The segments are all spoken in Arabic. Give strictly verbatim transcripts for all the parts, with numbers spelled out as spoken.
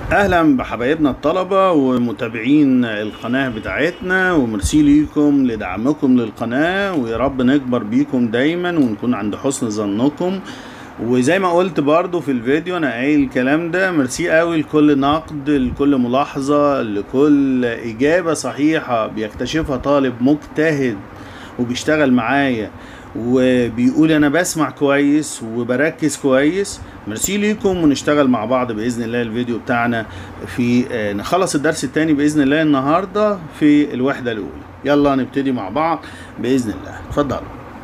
اهلا بحبايبنا الطلبة ومتابعين القناة بتاعتنا، ومرسي ليكم لدعمكم للقناة، ويا رب نكبر بيكم دايما ونكون عند حسن ظنكم. وزي ما قلت برضو في الفيديو انا قايل الكلام ده، ميرسي قوي لكل نقد، لكل ملاحظة، لكل اجابة صحيحة بيكتشفها طالب مجتهد وبيشتغل معايا وبيقول انا بسمع كويس وبركز كويس. ميرسي ليكم، ونشتغل مع بعض باذن الله. الفيديو بتاعنا في نخلص الدرس الثاني باذن الله النهارده في الوحدة الاولى. يلا نبتدي مع بعض باذن الله. اتفضلوا.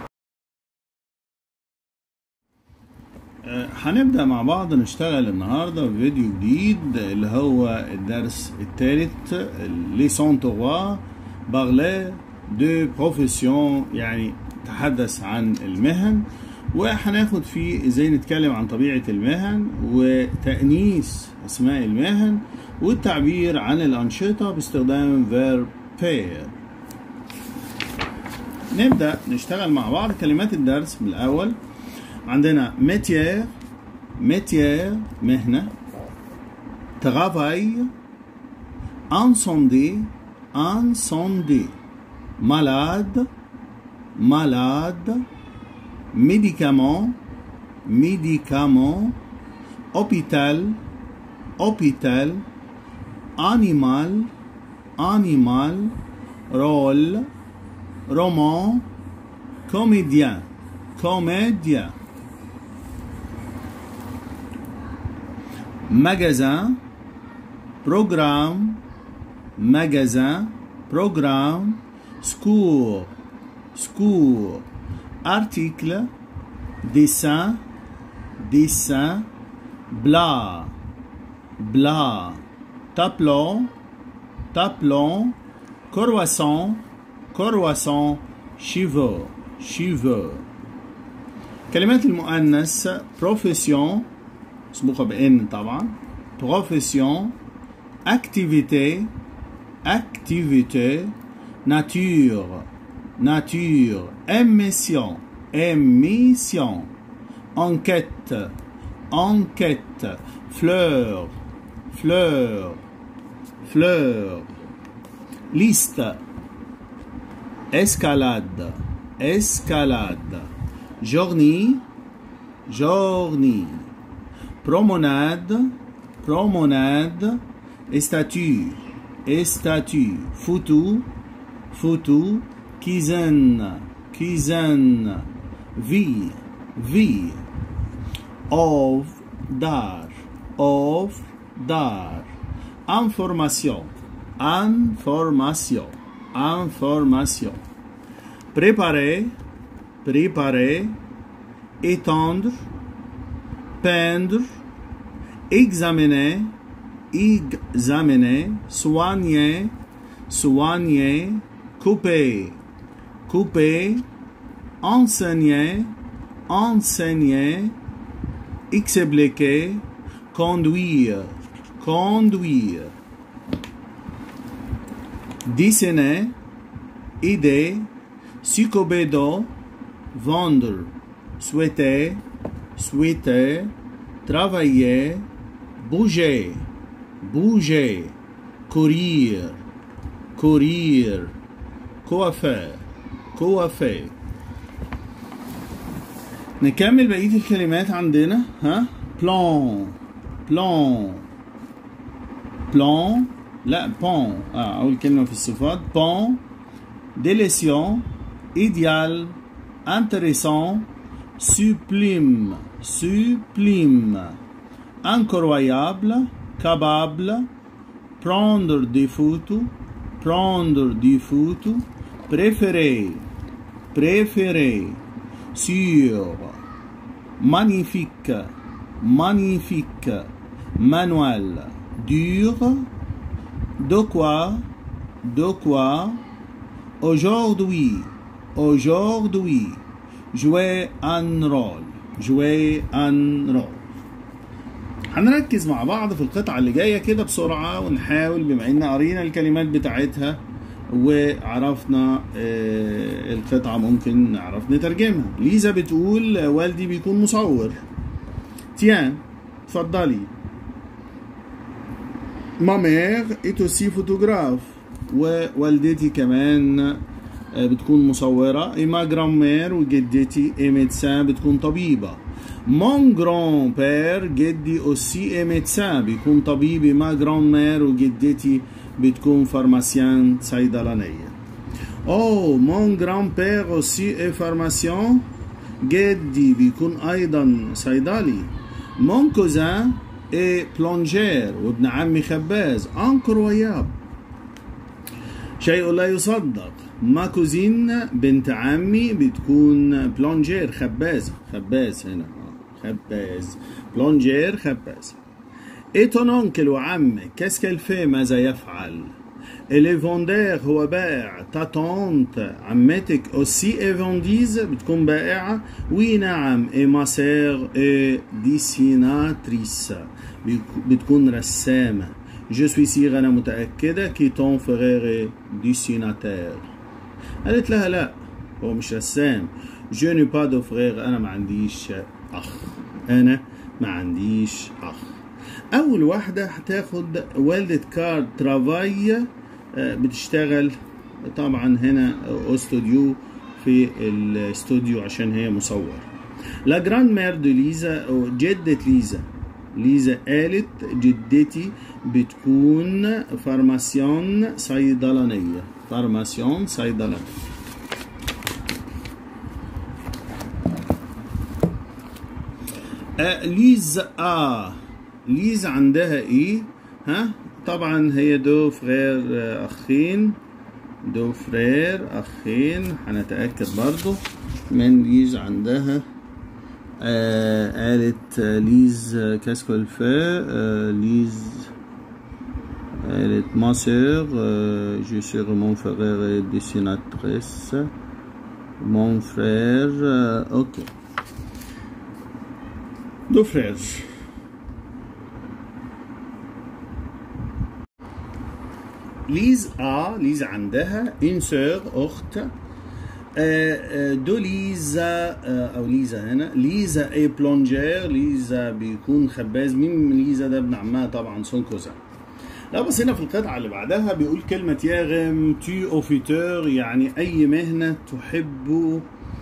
هنبدأ مع بعض نشتغل النهاردة في فيديو جديد اللي هو الدرس الثالث، ليسون تروا بارلي دو بروفيسيون، يعني تحدث عن المهن، وهناخد فيه ازاي نتكلم عن طبيعة المهن وتأنيث اسماء المهن والتعبير عن الأنشطة باستخدام verb pair. نبدأ نشتغل مع بعض كلمات الدرس. من الأول عندنا métier métier مهنة، travail incendie incendie، malade malade، médicament médicament، hôpital hôpital، animal animal، rôle roman، comédien comédien، magasin programme magasin programme، secours secours، article dessin dessin، blas blas، tableau tableau، croissant croissant، cheveux cheveux. كلمات المؤنث profession مسبوقة بإن طبعا، profession، activité activité، nature nature، émission émission، enquête enquête، fleur fleur fleur، liste escalade escalade، journée journée، promenade promenade، statue statue، photo photo، cuisine cuisine، vie vie، of dar of dar، information information information، préparer préparer، étendre peindre، examiner examiner، soigner soigner، couper couper، enseigner enseigner، expliquer، conduire conduire، dessiner aider، psychobédo vendre، souhaiter souhaiter، travailler bouger bouger، courir courir، coiffeur coiffeur. نكمل بقية الكلمات عندنا. ها plan plan plan لا bon، اه أول كلمة في الصفات bon، délétion idéal intéressant، sublime sublime، incroyable capable، prendre des photos prendre des photos، préféré préféré، sûr magnifique magnifique، manuel dur، de quoi de quoi، aujourd'hui aujourd'hui، jouer un rôle jouer un rôle. هنركز مع بعض في القطعة اللي جاية كده بسرعة ونحاول، بما ان قرينا الكلمات بتاعتها وعرفنا القطعة ممكن نعرف نترجمها. ليزا بتقول والدي بيكون مصور. تيان اتفضلي. ما مير est aussi photographe. ووالدتي كمان بتكون مصورة. et ma grand-mère وجدتي et médecin بتكون طبيبة. mon grand-père جدي aussi est médecin بيكون طبيبي. ma grand-mère وجدتي بتكون pharmacien صيدلانية. oh mon grand-père aussi est pharmacien جدي بيكون أيضا صيدلي. mon cousin est plongeur وابن عمي خباز. incroyable شيء لا يصدق. ما كوزين بنت عمي بتكون بلونجير خبازة. خباز هنا خباز بلونجير خباز. ايتون اونكل وعمك كاسكال في ماذا يفعل. الي فوندير هو بائع. تاتونت عمتك اوسي اي فونديز بتكون بائعة. وي نعم. اي ما سير اي ديسيناتريس بتكون رسامة. Je suis sûre أنا متأكدة كي ton frère est dessinateur. قالت لها لا هو مش رسام. Je n'ai pas de frère أنا ما عنديش أخ. أنا ما عنديش أخ. أول واحدة هتاخد والدة كارد ترافاي بتشتغل طبعا هنا استوديو في الاستوديو عشان هي مصور. لا جراند مير دو ليزا جدة ليزا. ليزا قالت جدتي بتكون فارماسيون صيدلانية. فارماسيون صيدلانية. آه ليز آه ليز عندها ايه؟ ها طبعا هي دو فرير اخين. دو فرير اخين هنتأكد برضو من ليز عندها. آه قالت آه ليز كاسكو الفا. آه ليز قالت ما سير آه جو سير مون فرير ديسيناتريس. مون فرير آه اوكي. دو فرير. ليز اه ليز عندها ان سور اخت. آه دو ليزا آه او ليزا هنا. ليزا اي بلونجير. ليزا بيكون خباز. مين ليزا ده؟ ابن عمها طبعا سون كوزان. لا بس هنا في القطعة اللي بعدها بيقول كلمة ياغم تي اوفيتور يعني أي مهنة تحب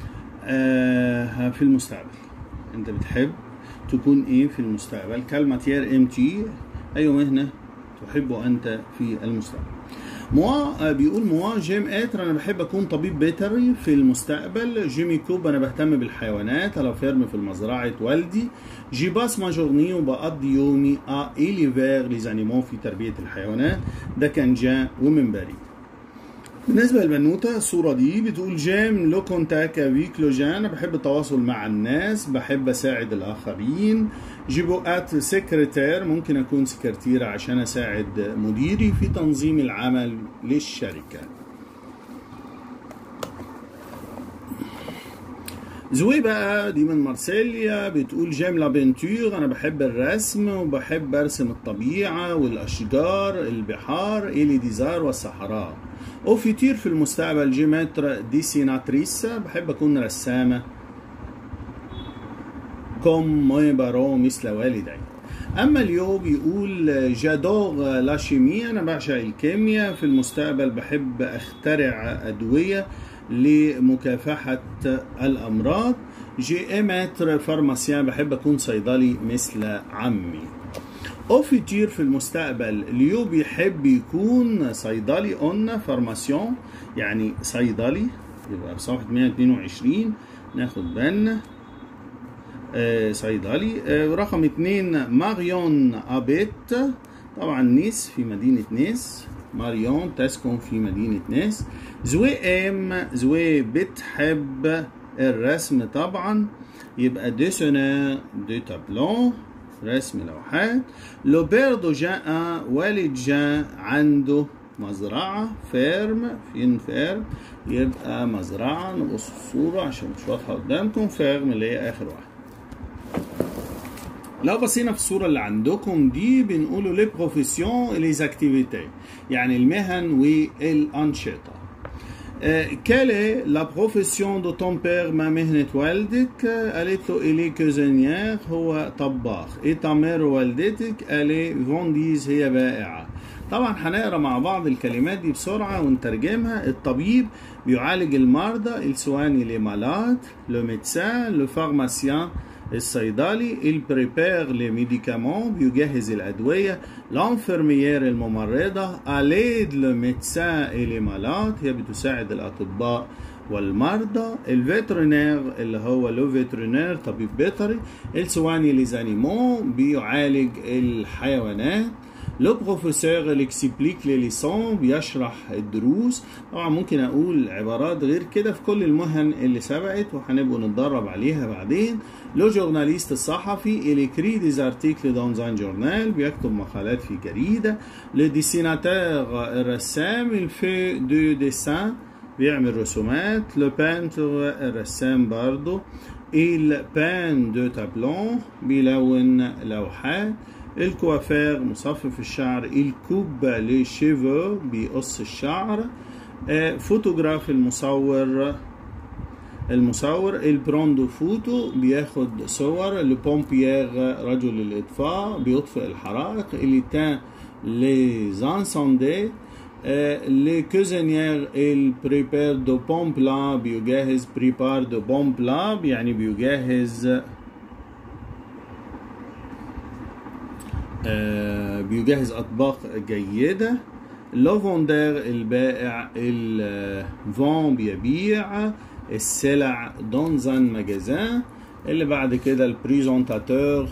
آه في المستقبل. أنت بتحب تكون إيه في المستقبل. كلمة يار ام تي أي مهنة تحب أنت في المستقبل. موا بيقول موا جيم اتر انا بحب اكون طبيب بيطري في المستقبل. جيمي كوب انا بهتم بالحيوانات. على فيرم في المزرعه والدي. جي باس ما جورني وبقضي يومي ا اليفير لي زانيمون في تربيه الحيوانات. ده كان جان ومن باريس. بالنسبه للبنوته الصوره دي بتقول جيم لو كونتاك افيك لو جان. بحب التواصل مع الناس. بحب اساعد الاخرين. جيبو ات سكرتير ممكن اكون سكرتيرة عشان اساعد مديري في تنظيم العمل للشركة. زوي بقى دي من مارسيليا بتقول جيم لا بنتور انا بحب الرسم وبحب ارسم الطبيعة والاشجار البحار الي ديزار والصحراء. اوفيتير في المستقبل جيمتر ديسيناتريس بحب اكون رسامة كوم مي بارو مثل والدي. اما اليوم بيقول جادور لا شيمي انا بعشق الكيمياء. في المستقبل بحب اخترع ادويه لمكافحه الامراض. جي ايمتر فارماسيان بحب اكون صيدلي مثل عمي. اوفيتير في المستقبل ليو بيحب يكون صيدلي. قلنا فارماسيون يعني صيدلي يبقى بصفحه مية واتنين وعشرين ناخد بالنا. آه صيدلي. آه رقم اتنين ماريون ابيت طبعا نيس في مدينة نيس. ماريون تسكن في مدينة نيس. زوي ام زوي بتحب الرسم طبعا يبقى ديسونير دو تابلون رسم لوحات. لو بير دو جان والد جان عنده مزرعة. فيرم فين فيرم يبقى مزرعة. نبص الصورة عشان مش واضحة قدامكم. فيرم اللي هي آخر واحدة. لو بصينا في الصورة اللي عندكم دي بنقوله لي بروفيسيون لي زاكتيفيتي يعني المهن والأنشطة. quelle est la profession de ton père؟ ما مهنة والدك؟ قالت له إلي كوزينيير، هو طباخ. إيه ta mère والدتك؟ قالت فونديز، هي بائعة. طبعا هنقرا مع بعض الكلمات دي بسرعة ونترجمها. الطبيب بيعالج المرضى، السواني لي مالاد، لو ميدسان، لو فارماسيان الصيدلي، البريبير لي ميديكامون بيجهز الأدوية، لانفيرميير الممرضة، أليد لو ميدسان إلي مالاد هي بتساعد الأطباء والمرضى، الفيترينير اللي هو لو فيترينير طبيب بيطري، السواني لي زانيمو بيعالج الحيوانات، لو بروفيسور اللي اكسبليك لي ليسون بيشرح الدروس. طبعا ممكن اقول عبارات غير كده في كل المهن اللي سبقت وهنبقوا نتدرب عليها بعدين. لو جورناليست الصحفي اللي كري ديز ارتيكل دون زان جورنال بيكتب مقالات في جريده. لو ديسيناتور الرسام الفي دو ديسان بيعمل رسومات. لو بانتر الرسام برضه. il peint de tableaux بيلون لوحات. الكوافير مصفف الشعر. الكوب لي شيفو بيقص الشعر. فوتوغراف المصور المصور. البروندو فوتو بياخد صور. البومبيير رجل الإطفاء بيطفئ الحرائق. اليتان لي زانساندي. لي كوزينيير البريبير دو بون بلا بيجهز. بريبار دو بون بلا يعني بيجهز آه بيجهز أطباق جيدة. لوفوندير البائع. الفون بيبيع السلع. دونزان مجازان. اللي بعد كده البريزونتاتور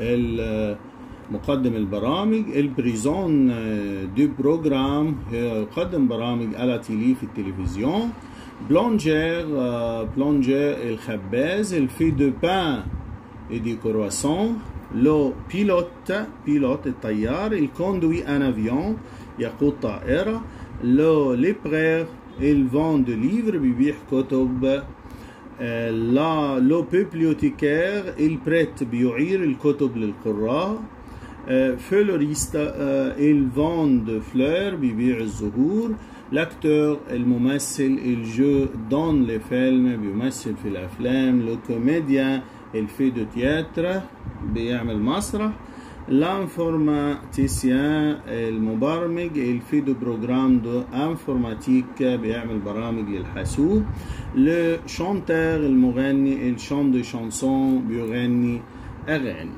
مقدم البرامج. البريزون دو بروجرام يقدم برامج على تيلي في التلفزيون. بلونجير بلونجير الخباز. الفي دو بان دي كرواسون. لو بيلوت بيلوت الطيار. الكوندوي ان افيون يقود طائرة. لو ليبرير الفون دو ليفر بيبيع كتب. لا لو بيبليوتيكير البريت بيعير الكتب للقراء. فلوريست الفون دو فلور بيبيع الزهور. لاكتور الممثل. الجو دون لي فيلم بيمثل في الافلام. لو كوميديان الفي دو تياتر بيعمل مسرح. لانفورماتيسيان المبرمج. الفي دو بروجرام دو انفورماتيك بيعمل برامج للحاسوب. لو شانتر المغني. الشان دو شانسون بيغني اغاني.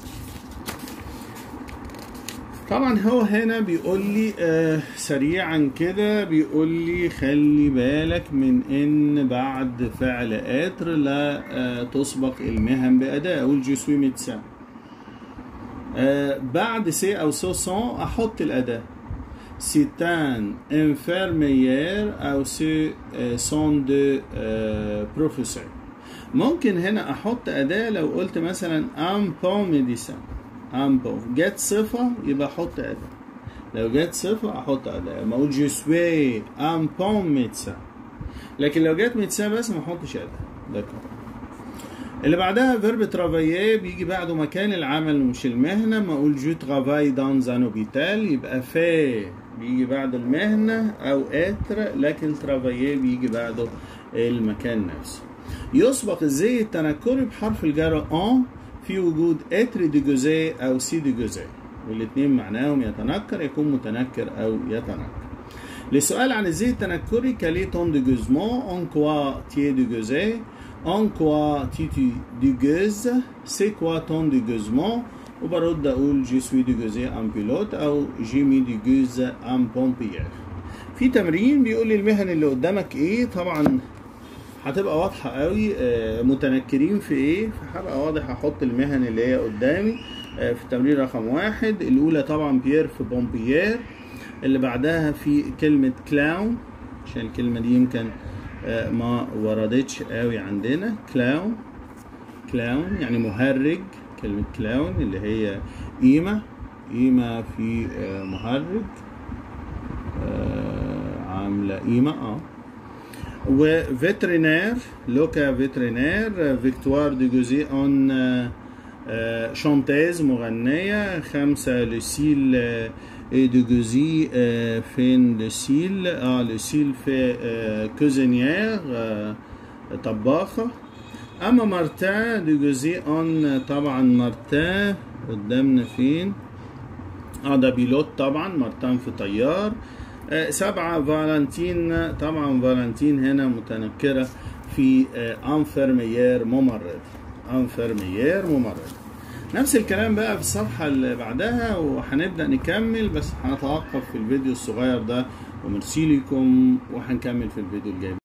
طبعا هو هنا بيقول لي آه سريعا كده بيقول لي خلي بالك من ان بعد فعل اتر لا آه تسبق المهن بأداة. اقول جو سوي ميدسان. آه بعد سي او سو سون احط الأداة. سيتان انفيرميير او سي آه سون دو آه بروفيسور. ممكن هنا احط أداة لو قلت مثلا ام بون ميديسان. امبو جت صفة يبقى احط أداة. لو جت صفة احط أداة. ما اقول جو سوي ان بون ميدسان. لكن لو جت ميدسان بس ما احطش أداة. ده اللي بعدها فيرب ترافايي بيجي بعده مكان العمل مش المهنة. ما اقول جو ترافاي دان زان اوبيتال يبقى في بيجي بعد المهنة او اتر. لكن ترافايي بيجي بعده المكان نفسه. يسبق الزي التنكري بحرف الجر ان في وجود اتر دي جوزي او سي دي جوزي والاثنين معناهم يتنكر يكون متنكر او يتنكر. للسؤال عن الزي التنكري كالي تون دي جوزمون اون كوا تي دي جوزي اون كوا تي تي دي جوز سي كوا تون دي جوزمون وبرد اقول جي سوي دي جوزي ان بيلوت او جي مي دي جوز ان بومبيير. في تمرين بيقول لي المهن اللي قدامك ايه. طبعا هتبقى واضحة قوي متنكرين في ايه فهبقى واضح. احط المهن اللي هي قدامي في التمرين رقم واحد. الاولى طبعا بيير في بومبيير. اللي بعدها في كلمة كلاون عشان الكلمة دي يمكن ما وردتش قوي عندنا. كلاون كلاون يعني مهرج. كلمة كلاون اللي هي قيمة قيمة في مهرج عاملة قيمة اه وفيترينير لوكا فيترينير. فيكتوار دي جوزي اون آه شانتاز مغنية. خمسة لوسيل آه دوجوزي آه فين لوسيل اه لوسيل في آه كوزينيير آه طباخة. اما مارتان دوجوزي اون طبعا مارتان قدامنا فين اه ده بيلوت طبعا، مارتان في طيار. آه سبعة فالنتين طبعا فالنتين هنا متنكرة في آه انفرميير ممرض، انفرميير ممرض. نفس الكلام بقى في الصفحة اللي بعدها وهنبدأ نكمل، بس هنتوقف في الفيديو الصغير ده ومرسي لكم وهنكمل في الفيديو الجاي.